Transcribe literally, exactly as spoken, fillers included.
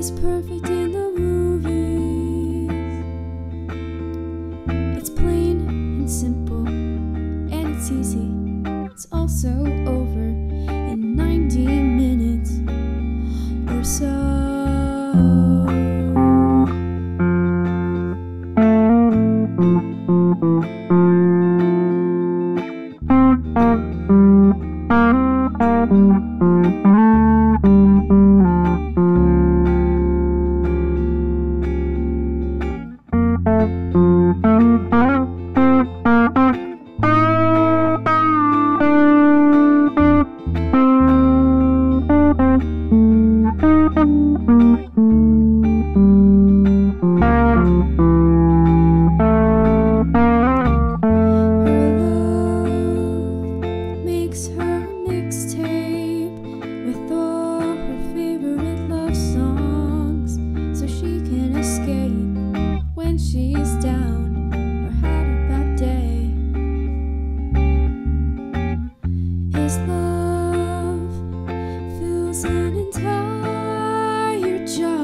is perfect in the movies. It's plain and simple, and it's easy. It's also over in ninety minutes or so. Her mixtape with all her favorite love songs, so she can escape when she's down or had a bad day. His love fills an entire jar.